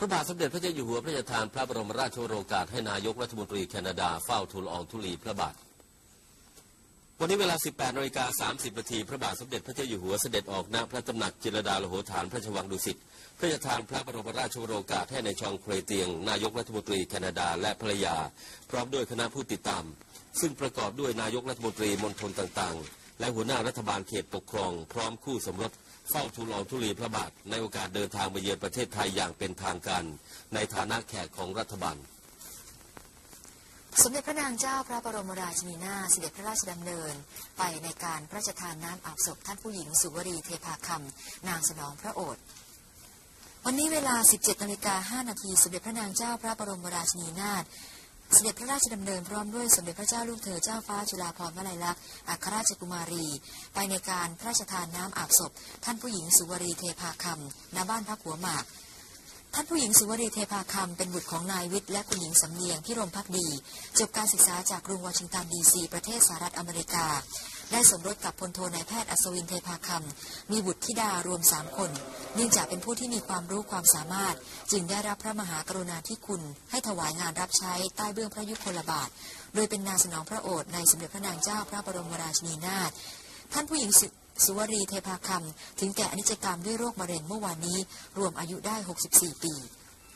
ระบาทสมเด็จพระเจ้าอยู่หัวพระราชทานพระบรมราชโองการให้นายกรัฐมนตรีแคนาดาเฝ้าทูลอองธุลีพระบาทวันนี้เวลา 18:30 นาทีพระบาทสมเด็จพระเจ้าอยู่หัวเสด็จออกณพระตำหนักจิรดาโลโหฐานพระราชวังดุสิตพระราชทานพระบรมราชโองการให้ในชองเครเตียงนายกรัฐมนตรีแคนาดาและภรรยาพร้อมด้วยคณะผู้ติดตามซึ่งประกอบด้วยนายกรัฐมนตรีมณฑลต่างๆและหัวหน้ารัฐบาลเขตปกครองพร้อมคู่สมรสเฝ้าทูลอองธุลีพระบาทในโอกาสเดินทางมาเยือนประเทศไทยอย่างเป็นทางการในฐานะแขกของรัฐบาลสมเด็จพระนางเจ้าพระบรมราชินีนาถเสด็จพระราชดำเนินไปในการพระราชทานน้ำอาบศพท่านผู้หญิงสุวรีเทพาคำนางสนองพระโอษฐ์วันนี้เวลา 17:05 นาทีสมเด็จพระนางเจ้าพระบรมราชินีนาถเสด็จพระราชดำเนินพร้อมด้วยสมเด็จพระเจ้าลูกเธอเจ้าฟ้าจุฬาภรณ์วลัยลักษณ์อัครราชกุมารีไปในการพระราชทานน้ำอาบศพท่านผู้หญิงสุวรีเทพาคำณบ้านพักหัวหมากท่านผู้หญิงสุวรีเทพาคำเป็นบุตรของนายวิทย์และคุณหญิงสำเนียงพิรมภักดีจบการศึกษาจากกรุงวอชิงตันดีซีประเทศสหรัฐอเมริกาได้สมรสกับพลโทนายแพทย์อัศวินเทพาคำมีบุตรธิดารวม3คนเนื่องจากเป็นผู้ที่มีความรู้ความสามารถจึงได้รับพระมหากรุณาธิคุณให้ถวายงานรับใช้ใต้เบื้องพระยุคลบาทโดยเป็นนางสนองพระโอษฐ์ในสมเด็จพระนางเจ้าพระบรมราชินีนาถท่านผู้หญิงสุวรีเทพาคำถึงแก่อนิจกรรมด้วยโรคมะเร็งเมื่อวานนี้รวมอายุได้64 ปี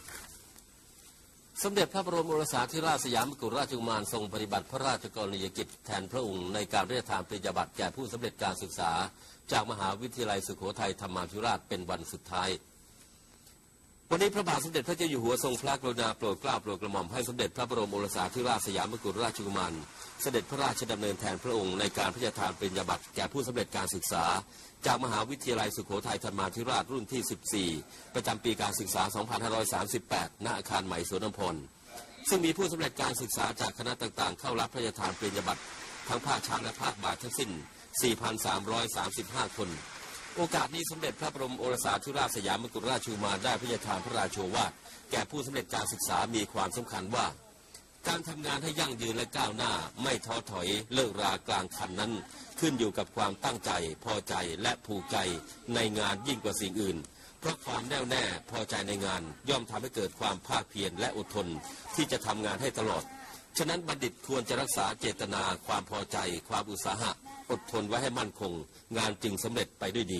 สมเด็จพระบรมโอรสาธิราชสยามกุฎราชกุมารทรงปฏิบัติพระราชกรณียกิจแทนพระองค์ในการพระราชทานปริญญาบัตรแก่ผู้สำเร็จการศึกษาจากมหาวิทยาลัยสุโขทัยธรรมาภิราชเป็นวันสุดท้ายวันนี้พระบาทสมเด็จพระเจ้าอยู่หัวทรงพระกรุณาโปรดเกล้าโปรดกระหม่อมให้สมเด็จพระบรมโอรสาธิราชสยามกุฎราชกุมารเสด็จพระราชดำเนินแทนพระองค์ในการพระราชทานปริญญาบัตรแก่ผู้สำเร็จการศึกษาจากมหาวิทยาลัยสุโขทัยธรรมาภิราชรุ่นที่14ประจำปีการศึกษา 2538 ณ อาคารใหม่สวนน้ำพลซึ่งมีผู้สำเร็จการศึกษาจากคณะต่างๆเข้ารับพระราชทานปริญญาบัตรทั้งภาคเช้าและภาคบ่ายทั้งสิ้น 4,335 คนโอกาสนี้สมเด็จพระบรมโอรสาธิราชสยามกุฎราชกุมารได้พระราชทานพระราโชวาทแก่ผู้สำเร็จการศึกษามีความสำคัญว่าการทำงานให้ยั่งยืนและก้าวหน้าไม่ท้อถอยเลิกรากลางคันนั้นขึ้นอยู่กับความตั้งใจพอใจและผูกใจในงานยิ่งกว่าสิ่งอื่นเพราะความแน่วแน่พอใจในงานย่อมทำให้เกิดความภาคเพียรและอดทนที่จะทำงานให้ตลอดฉะนั้นบัณฑิตควรจะรักษาเจตนาความพอใจความอุตสาหะอดทนไว้ให้มั่นคงงานจึงสำเร็จไปด้วยดี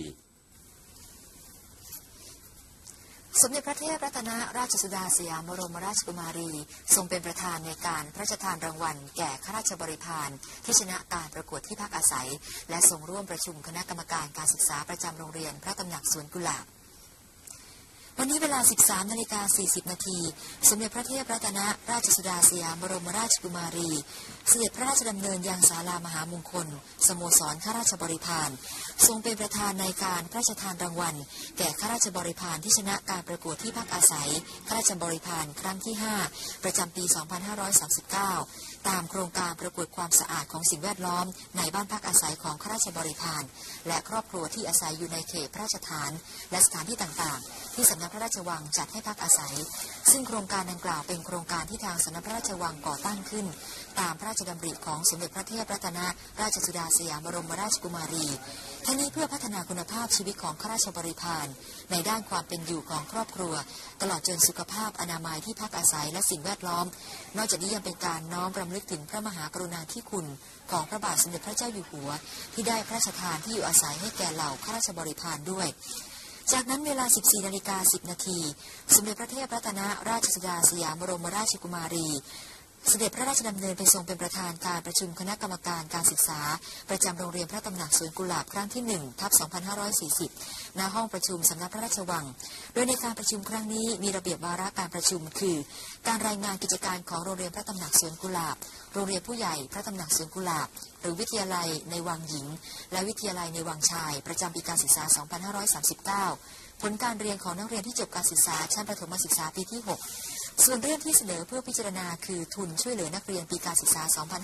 สมเด็จพระเทพรัตนราชสุดาสยามบรมราชกุมารีทรงเป็นประธานในการพระราชทานรางวัลแก่ข้าราชบริพารที่ชนะการประกวดที่พักอาศัยและทรงร่วมประชุมคณะกรรมการการศึกษาประจำโรงเรียนพระตำหนักสวนกุหลาบวันนี้เวลา 13:40 นาทีสมเด็จพระเทพรัตนราชสุดาสยามบรมราชกุมารีเสด็จพระราชดำเนินยังศาลามหามงคลสโมสรข้าราชบริพารทรงเป็นประธานในการพระราชทานรางวัลแก่ข้าราชบริพารที่ชนะการประกวดที่พักอาศัยข้าราชบริพารครั้งที่5ประจำปี 2539ตามโครงการประกวดความสะอาดของสิ่งแวดล้อมในบ้านพักอาศัยของข้าราชบริพารและครอบครัวที่อาศัยอยู่ในเขตพระราชฐานและสถานที่ต่างๆที่สำนักพระราชวังจัดให้พักอาศัยซึ่งโครงการดังกล่าวเป็นโครงการที่ทางสำนักพระราชวังก่อตั้งขึ้นตามพระราชดำริของสมเด็จพระเทพรัตนราชสุดาสยามบรมราชกุมารีทั้งนี้เพื่อพัฒนาคุณภาพชีวิตของข้าราชบริพารในด้านความเป็นอยู่ของครอบครัวตลอดจนสุขภาพอนามัยที่พักอาศัยและสิ่งแวดล้อมนอกจากนี้ยังเป็นการน้อมรำลึกถึงพระมหากรุณาธิคุณของพระบาทสมเด็จพระเจ้าอยู่หัวที่ได้พระราชทานที่อยู่อาศัยให้แก่เหล่าข้าราชบริพารด้วยจากนั้นเวลา 14:10 นาทีสมเด็จพระเทพรัตนราชสุดาสยามบรมราชกุมารีเสด็จพระราชดำเนินไปทรงเป็นประธานการประชุมคณะกรรมการการศึกษาประจำโรงเรียนพระตำหนักสวนกุหลาบครั้งที่1/2540ณห้องประชุมสำนักพระราชวังโดยในการประชุมครั้งนี้มีระเบียบวาระการประชุมคือการรายงานกิจการของโรงเรียนพระตำหนักสวนกุหลาบโรงเรียนผู้ใหญ่พระตำหนักสวนกุหลาบหรือวิทยาลัยในวังหญิงและวิทยาลัยในวังชายประจำปีการศึกษา 2539ผลการเรียนของนักเรียนที่จบการศึกษาชั้นประถมศึกษาปีที่6ส่วนเรื่องที่เสนอเพื่อพิจารณาคือทุนช่วยเหลือนักเรียนปีการศึกษา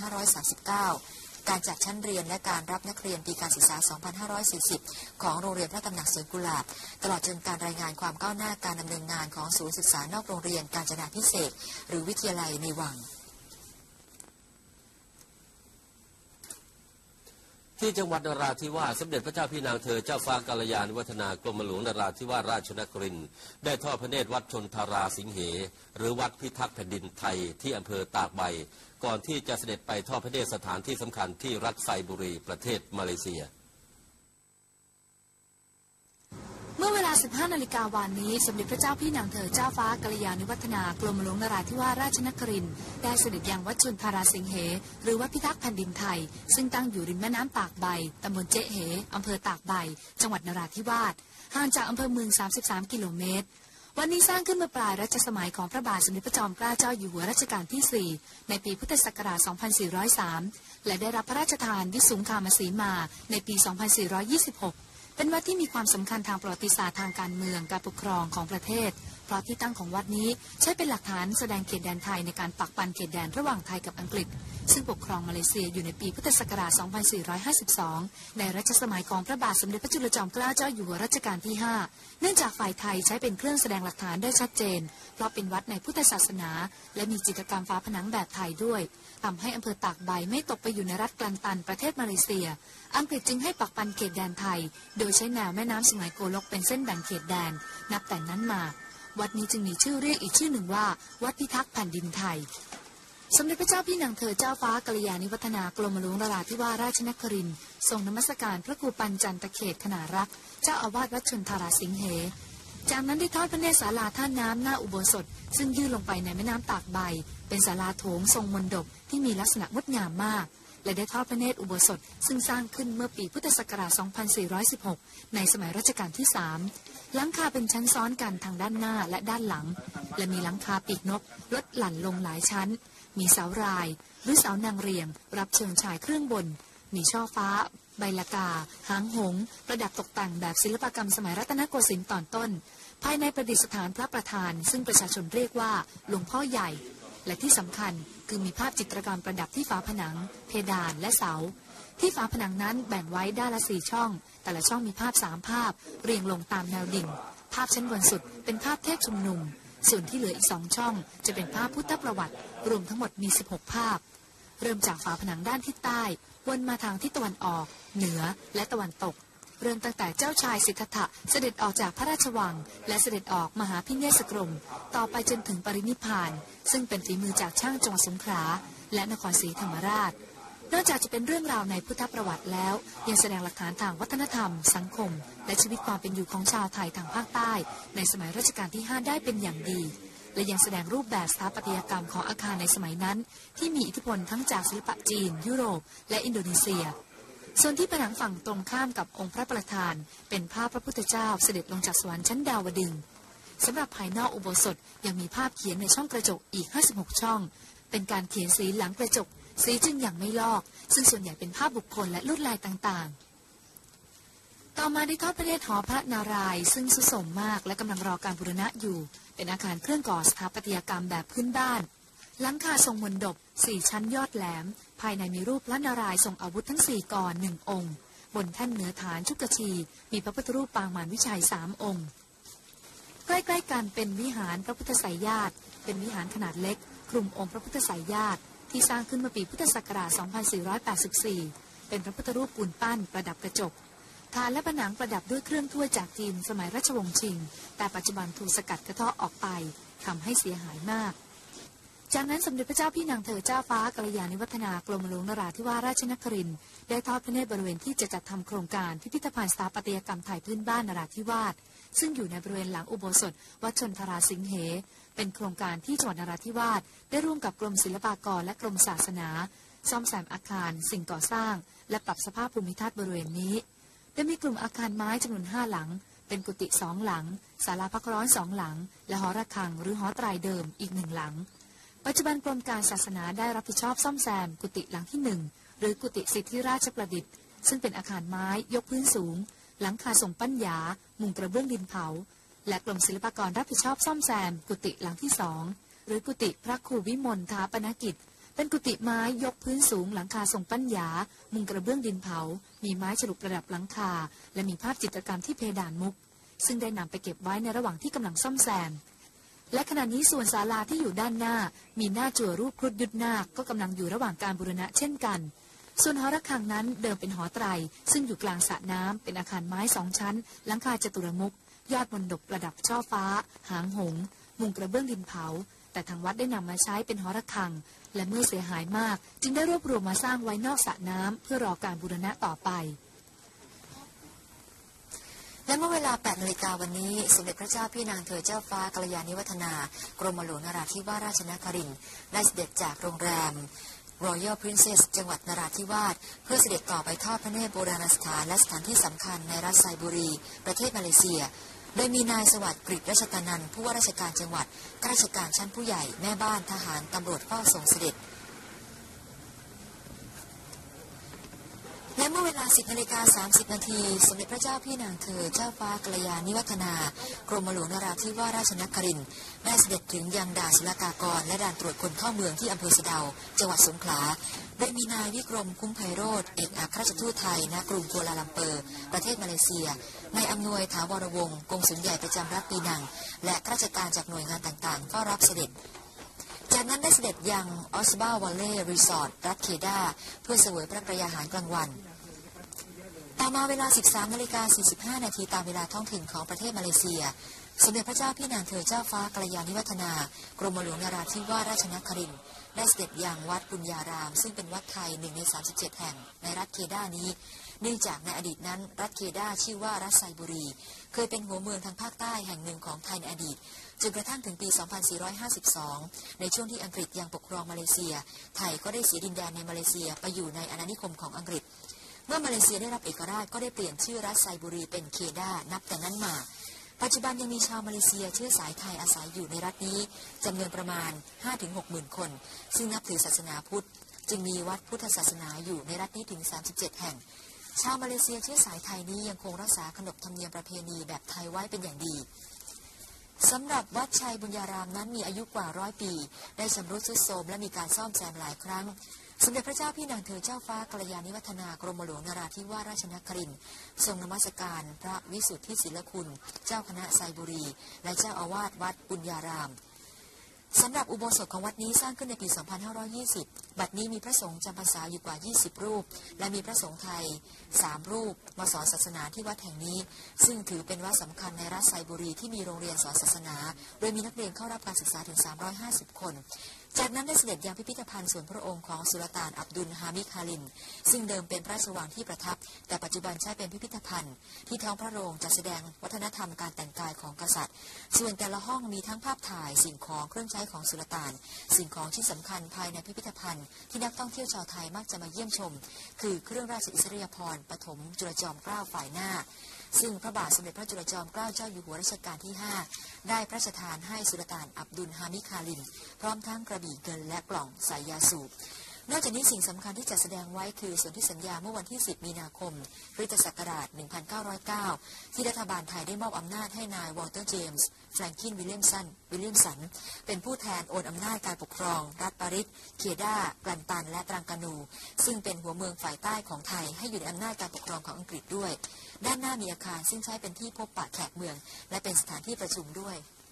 2539 การจัดชั้นเรียนและการรับนักเรียนปีการศึกษา 2540 ของโรงเรียนพระตำหนักสวนกุหลาบตลอดจนการรายงานความก้าวหน้าการดำเนินงานของศูนย์ศึกษานอกโรงเรียนกาญจนาภิเษกหรือวิทยาลัยในวังทที่จังหวัดนราธิวาสสมเด็จพระเจ้าพี่นางเธอเจ้าฟ้ากัลยาณิวัฒนากรมหลวงนราธิวาสราชนครินทร์ได้ทอดพระเนตรวัดชนทาราสิงเหหรือวัดพิทักษ์แผ่นดินไทยที่อำเภอตากใบก่อนที่จะเสด็จไปทอดพระเนตรสถานที่สำคัญที่รัฐไซบุรีประเทศมาเลเซียเมื่อเวลา 15 นาฬิกาวันนี้สมเด็จพระเจ้าพี่นางเธอเจ้าฟ้ากัลยาณิวัฒนากรมหลวงนราธิวาสราชนครินทร์ได้เสด็จยังวัดชนทาราสิงเหหรือวัดพิทักษ์แผ่นดินไทยซึ่งตั้งอยู่ริมแม่น้ำตากใบตำบลเจ๊เหอำเภอตากใบจังหวัดนราธิวาสห่างจากอำเภอเมือง33 กิโลเมตรวันนี้สร้างขึ้นเมื่อปลายรัชสมัยของพระบาทสมเด็จพระจอมเกล้าเจ้าอยู่หัวรัชกาลที่ 4ในปีพุทธศักราช 2403 และได้รับพระราชทานวิสุงคามสีมาในปี 2426เป็นวัดที่มีความสำคัญทางประวัติศาสตร์ทางการเมืองการปกครองของประเทศเพราะที่ตั้งของวัดนี้ใช้เป็นหลักฐานแสดงเขตแดนไทยในการปักปันเขตแดนระหว่างไทยกับอังกฤษซึ่งปกครองมาเลเซียอยู่ในปีพุทธศักราช 2452 ในรัชสมัยของพระบาทสมเด็จพระจุลจอมเกล้าเจ้าอยู่หัวรัชกาลที่ 5 เนื่องจากฝ่ายไทยใช้เป็นเครื่องแสดงหลักฐานได้ชัดเจนเพราะเป็นวัดในพุทธศาสนาและมีจิตรกรรมฝาผนังแบบไทยด้วยทำให้อำเภอตากใบไม่ตกไปอยู่ในรัฐกลันตันประเทศมาเลเซียอังกฤษจึงให้ปักปันเขตแดนไทยโดยใช้แนวแม่น้ำสุไหงโกลกเป็นเส้นแบ่งเขตแดนนับแต่นั้นมาวัดนี้จึงมีชื่อเรียกอีกชื่อหนึ่งว่าวัดพิทักษ์แผ่นดินไทยสมเด็จพระเจ้าพี่นางเธอเจ้าฟ้ากัลยาณิวัฒนากรมหลวงนราธิวาสราชนครินทร์ทรงนมัสการพระครูปัญจันตเขตขณารักษ์เจ้าอาวาสวัดชนทาราสิงเหจากนั้นได้ทอดพระเนตรศาลาท่าน้ำหน้าอุโบสถซึ่งยื่นลงไปในแม่น้ำตากใบเป็นศาลาโถงทรงมณฑปที่มีลักษณะงดงามมากและได้ทอดพระเนตรอุโบสถซึ่งสร้างขึ้นเมื่อปีพุทธศักราช 2416 ในสมัยรัชกาลที่ 3 หลังคาเป็นชั้นซ้อนกันทางด้านหน้าและด้านหลังและมีหลังคาปีกนกลดหลั่นลงหลายชั้นมีเสารายหรือเสานางเรียงรับเชิงชายเครื่องบนมีช่อฟ้าใบละกาหางหงส์ประดับตกแต่งแบบศิลปกรรมสมัยรัตนโกสินทร์ตอนต้นภายในประดิษฐานพระประธานซึ่งประชาชนเรียกว่าหลวงพ่อใหญ่และที่สำคัญคือมีภาพจิตรกรรมประดับที่ฝาผนังเพดานและเสาที่ฝาผนังนั้นแบ่งไว้ด้านละ4ช่องแต่ละช่องมีภาพ3ภาพเรียงลงตามแนวดิ่งภาพชั้นบนสุดเป็นภาพเทพชุมนุมส่วนที่เหลืออีก2ช่องจะเป็นภาพพุทธประวัติรวมทั้งหมดมี16ภาพเริ่มจากฝาผนังด้านทิศใต้วนมาทางทิศตะวันออกเหนือและตะวันตกเริ่มตั้งแต่เจ้าชายสิทธัตถะเสด็จออกจากพระราชวังและเสด็จออกมหาพิเนศกรมต่อไปจนถึงปรินิพพานซึ่งเป็นฝีมือจากช่างจังหวัดสงขลาและนครศรีธรรมราชนอกจากจะเป็นเรื่องราวในพุทธประวัติแล้วยังแสดงหลักฐานทางวัฒนธรรมสังคมและชีวิตความเป็นอยู่ของชาวไทยทางภาคใต้ในสมัยรัชกาลที่ 5ได้เป็นอย่างดีและยังแสดงรูปแบบสถาปัตยกรรมของอาคารในสมัยนั้นที่มีอิทธิพลทั้งจากศิลปะจีนยุโรปและอินโดนีเซียส่วนที่ผนังฝั่งตรงข้ามกับองค์พระประธานเป็นภาพพระพุทธเจ้าเสด็จลงจากสวรรค์ชั้นดาวดึงส์สำหรับภายนอกอุโบสถยังมีภาพเขียนในช่องกระจกอีก56ช่องเป็นการเขียนสีหลังกระจกสีจึงยังไม่ลอกซึ่งส่วนใหญ่เป็นภาพบุคคลและลวดลายต่างๆต่อมาได้ทอดพระเนตรหอพระนารายณ์ซึ่งทรุดโทรมมากและกำลังรอการบูรณะอยู่เป็นอาคารเครื่องก่อสถาปัตยกรรมแบบพื้นบ้านหลังคาทรงมณฑป4ชั้นยอดแหลมภายในมีรูปพระนารายณ์ทรงอาวุธทั้ง4กร1องค์บนแท่นเหนือฐานชุกชีมีพระพุทธรูปปางมารวิชัย3องค์ใกล้ๆกันเป็นวิหารพระพุทธไสยญาติเป็นวิหารขนาดเล็กคลุมองค์พระพุทธไสยญาติที่สร้างขึ้นเมื่อปีพุทธศักราช 2484 เป็นพระพุทธรูปปูนปั้นประดับกระจกฐานและผนังประดับด้วยเครื่องถ้วยจากจีนสมัยราชวงศ์ชิงแต่ปัจจุบันถูกสกัดกระเทาะออกไปทำให้เสียหายมากจากนั้นสมเด็จพระเจ้าพี่นางเธอเจ้าฟ้ากัลยาณิวัฒนากรมหลวงนราธิวาสราชนครินทร์ได้ทอดพระเนตรบริเวณที่จะจัดทำโครงการพิพิธภัณฑ์สถาปัตยกรรมไทยพื้นบ้านนราธิวาสซึ่งอยู่ในบริเวณหลังอุโบสถวัดชนทราสิงเหเป็นโครงการที่จังหวัดนราธิวาสได้ร่วมกับกรมศิลปากรและกรมศาสนาซ่อมแซมอาคารสิ่งก่อสร้างและปรับสภาพภูมิทัศน์บริเวณนี้โดยมีกลุ่มอาคารไม้จำนวน5หลังเป็นกุฏิ2หลังศาลาพักร้อน2หลังและหอระฆังหรือหอไตรเดิมอีก1หลังปัจจุบันกรมการศาสนาได้รับผิดชอบซ่อมแซมกุฏิหลังที่1หรือกุฏิสิทธิราชประดิษฐ์ซึ่งเป็นอาคารไม้ยกพื้นสูงหลังคาทรงปั้นหยามุงกระเบื้องดินเผาและกรมศิลปากรรับผิดชอบซ่อมแซมกุฏิหลังที่2หรือกุฏิพระครูวิมลถาปนกิจเป็นกุฏิไม้ยกพื้นสูงหลังคาทรงปั้นหยามุงกระเบื้องดินเผามีไม้ฉลุประดับหลังคาและมีภาพจิตรกรรมที่เพดานมุกซึ่งได้นำไปเก็บไว้ในระหว่างที่กำลังซ่อมแซมและขณะนี้ส่วนศาลาที่อยู่ด้านหน้ามีหน้าจั่วรูปครุฑยุทธนาคก็กำลังอยู่ระหว่างการบูรณะเช่นกันส่วนหอระฆังนั้นเดิมเป็นหอไตรซึ่งอยู่กลางสระน้ำเป็นอาคารไม้2 ชั้นหลังคาจตุรมุขยอดมณฑปประดับช่อฟ้าหางหงส์มุงกระเบื้องดินเผาแต่ทางวัดได้นำมาใช้เป็นหอระฆังและเมื่อเสียหายมากจึงได้รวบรวมมาสร้างไว้นอกสระน้ำเพื่อรอการบูรณะต่อไปและเมื่อเวลา 8 นาฬิกาวันนี้สมเด็จพระเจ้าพี่นางเธอเจ้าฟ้ากัลยาณิวัฒนากรมหลวงนราธิวาสราชนครินทร์ได้เสด็จจากโรงแรม Royal Princess จังหวัดนราธิวาสเพื่อเสด็จต่อไปทอดพระเนตรโบราณสถานและสถานที่สำคัญในรัฐไซบูรีประเทศมาเลเซียโดยมีนายสวัสดิ์กฤษรัชตานันท์ผู้ว่าราชการจังหวัดข้าราชการชั้นผู้ใหญ่แม่บ้านทหารตำรวจเฝ้าทรงเสด็จและเมื่อเวลา 10 นาฬิกา 30 นาทีสมเด็จพระเจ้าพี่นางเธอเจ้าฟ้ากัลยาณิวัฒนากรมหลวงนราธิวาสราชนครินทร์ได้เสด็จถึงยังด่านศุลกากรและด่านตรวจคนเข้าเมืองที่อำเภอสะเดาจังหวัดสงขลาโดยมีนายวิกรมคุ้มไพโรจน์เอกอัครราชทูตไทยณกรุงกัวลาลัมเปอร์ประเทศมาเลเซียนายอำนวยถาวรวงศ์กงสุลใหญ่ประจำรัฐปีนังและข้าราชการจากหน่วยงานต่างๆก็รับเสด็จจากนั้นได้เสด็จยังออสบาวอลเล่รีสอร์ทรัฐเคดาเพื่อเสวยพระกยาหารกลางวันต่อมาเวลา 13 นาฬิกา 45 นาทีตามเวลาท้องถิ่นของประเทศมาเลเซียสมเด็จพระเจ้าพี่นางเธอเจ้าฟ้ากัลยาณิวัฒนากรมหลวงนราธิวาสราชนครินทร์ได้เสด็จยังวัดปุญญารามซึ่งเป็นวัดไทย1 ใน 37 แห่งในรัฐเคดานี้เนื่องจากในอดีตนั้นรัฐเคดาชื่อว่ารัฐไซบูรีเคยเป็นหัวเมืองทางภาคใต้แห่งหนึ่งของไทยในอดีตจนกระทั่งถึงปี 2452 ในช่วงที่อังกฤษยังปกครองมาเลเซียไทยก็ได้เสียดินแดนในมาเลเซียไปอยู่ในอาณานิคมของอังกฤษเมื่อมาเลเซียได้รับเอกราชก็ได้เปลี่ยนชื่อรัฐไซบูรีเป็นเคดานับแต่นั้นมาปัจจุบันยังมีชาวมาเลเซียเชื้อสายไทยอาศัยอยู่ในรัฐนี้จำนวนประมาณ 5-60,000 คนซึ่งนับถือศาสนาพุทธจึงมีวัดพุทธศาสนาอยู่ในรัฐนี้ถึง 37 แห่งชาวมาเลเซียเชื้อสายไทยนี้ยังคงรักษาขนบธรรมเนียมประเพณีแบบไทยไว้เป็นอย่างดีสำหรับวัดชัยบุญญารามนั้นมีอายุกว่า100 ปีได้ชำรุดทรุดโทรมและมีการซ่อมแซมหลายครั้งสมเด็จพระเจ้าพี่นางเธอเจ้าฟ้ากัลยาณิวัฒนากรมหลวงนราธิวาสราชนครินทร์ทรงนมัสการพระวิสุทธิศิลคุณเจ้าคณะไซบูรีและเจ้าอาวาสวัดบุญญารามสำหรับอุโบสถของวัดนี้สร้างขึ้นในปี 2520 บัดนี้มีพระสงฆ์จำพรรษาอยู่กว่า 20 รูปและมีพระสงฆ์ไทย 3 รูปมาสอนศาสนาที่วัดแห่งนี้ซึ่งถือเป็นวัดสำคัญในรัฐไซบูรีที่มีโรงเรียนสอนศาสนาโดยมีนักเรียนเข้ารับการศึกษาถึง 350 คนจากนั้นได้เสด็จยังพิพิธภัณฑ์ส่วนพระองค์ของสุลต่านอับดุลฮามิดฮาลิมซึ่งเดิมเป็นพระราชวังที่ประทับแต่ปัจจุบันใช้เป็นพิพิธภัณฑ์ที่ท้องพระโรงจัดแสดงวัฒนธรรมการแต่งกายของกษัตริย์ส่วนแต่ละห้องมีทั้งภาพถ่ายสิ่งของเครื่องใช้ของสุลต่านสิ่งของที่สำคัญภายในพิพิธภัณฑ์ที่นักท่องเที่ยวชาวไทยมักจะมาเยี่ยมชมคือเครื่องราชอิสริยาภรณ์ปฐมจุลจอมเกล้าฝ่ายหน้าซึ่งพระบาทสมเด็จพระจุลจอมเกล้าเจ้าอยู่หัวรัชกาลที่ 5ได้พระราชทานให้สุลต่านอับดุลฮามิดฮาลิมพร้อมทั้งกระบี่เงินและกล่องใส่ยาสูบนอกจากนี้สิ่งสำคัญที่จะแสดงไว้คือสนธิสัญญาเมื่อวันที่ 10 มีนาคมพุทธศักราช 1909 ที่รัฐบาลไทยได้มอบอำนาจให้นายวอลเตอร์เจมส์แฟรงคินวิลเลียมสันเป็นผู้แทนโอนอำนาจการปกครองรัฐปาริสเคดากลันตันและตรังกานูซึ่งเป็นหัวเมืองฝ่ายใต้ของไทยให้อยู่ในอำนาจการปกครองของอังกฤษด้วยด้านหน้ามีอาคารซึ่งใช้เป็นที่พบปะแขกเมืองและเป็นสถานที่ประชุมด้วย